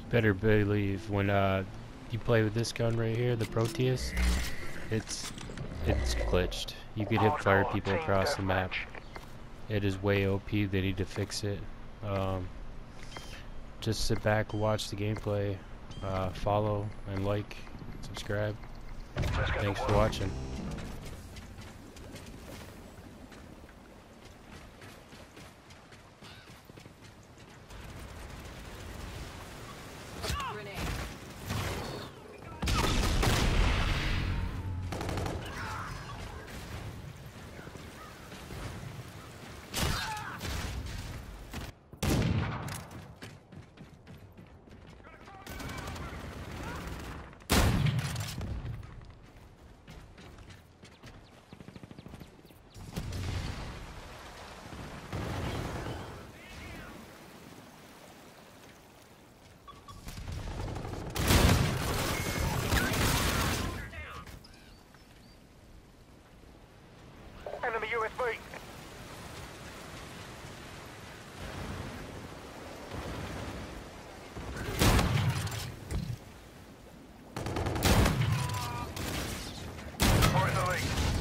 Better believe when you play with this gun right here, the Proteus, it's glitched. You could hip fire people across the map. It is way OP. They need to fix it. Just sit back and watch the gameplay. Follow and like, subscribe. Thanks for watching. Enemy USB. We're in the lead.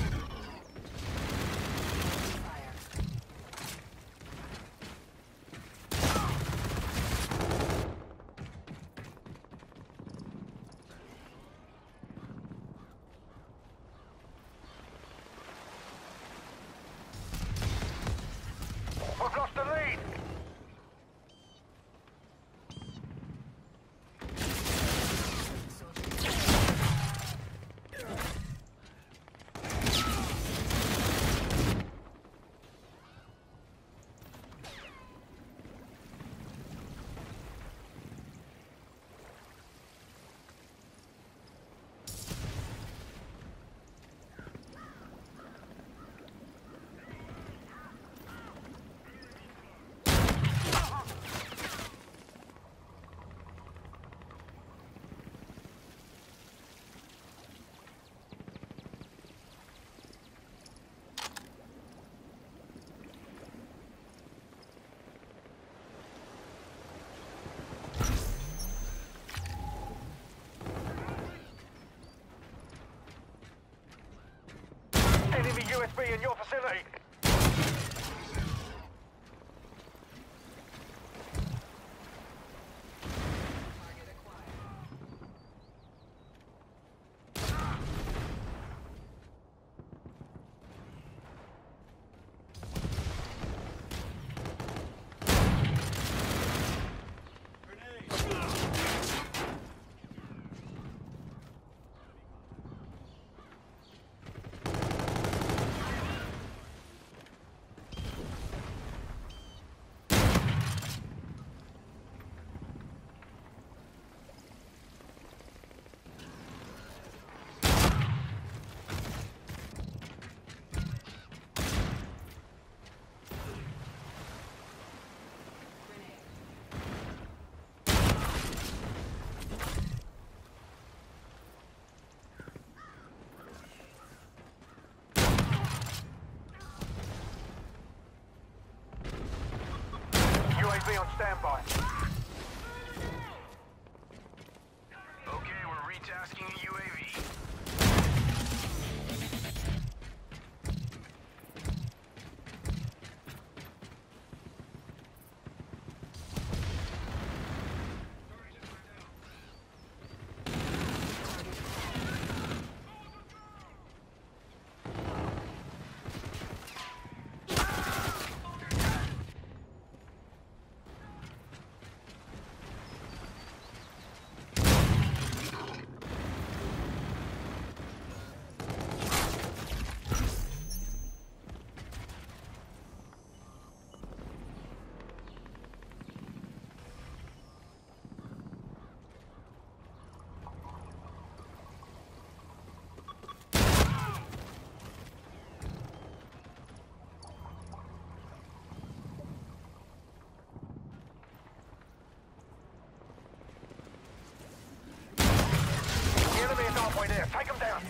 We've lost the lead. Enemy USB in your vicinity. UAV on standby. Okay, we're retasking a UAV. Halfway there. Take them down.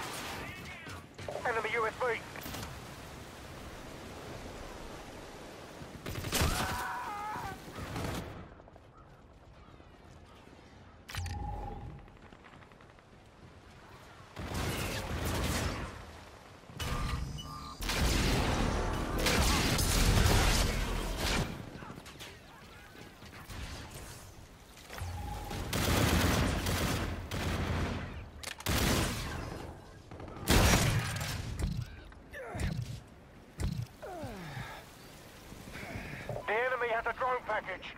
Enemy USB. has a drone package.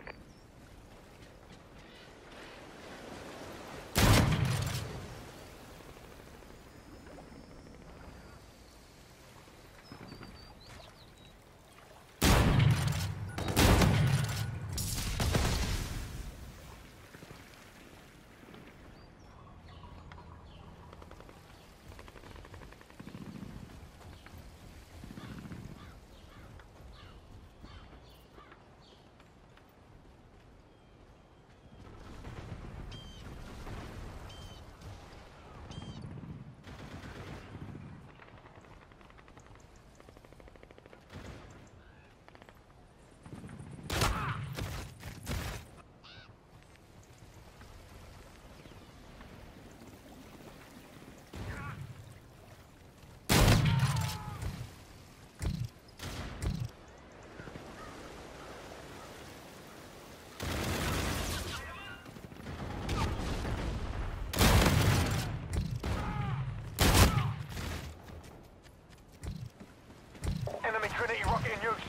Enemy Trinity rocket in use.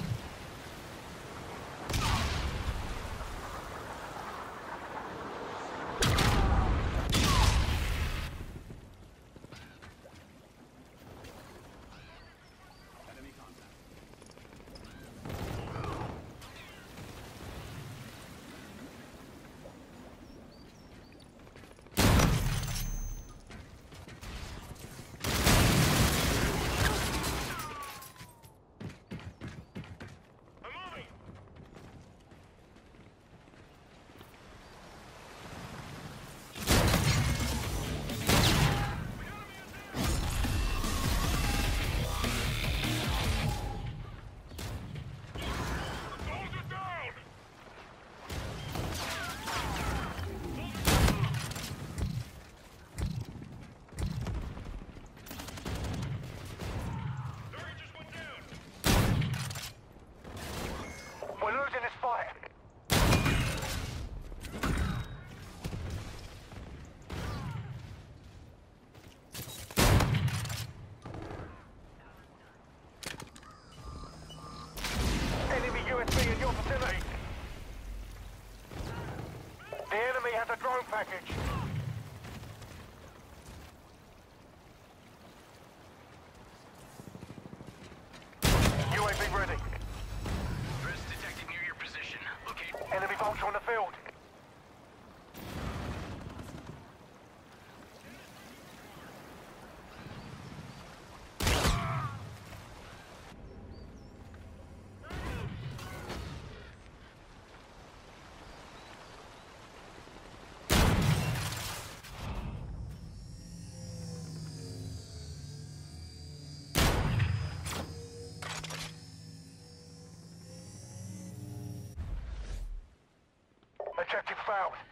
We're losing this fight. Enemy USB in your vicinity. The enemy has a drone package. UAV ready. Threats detected near your position. Locate. Enemy vulture on the field. Objective failed.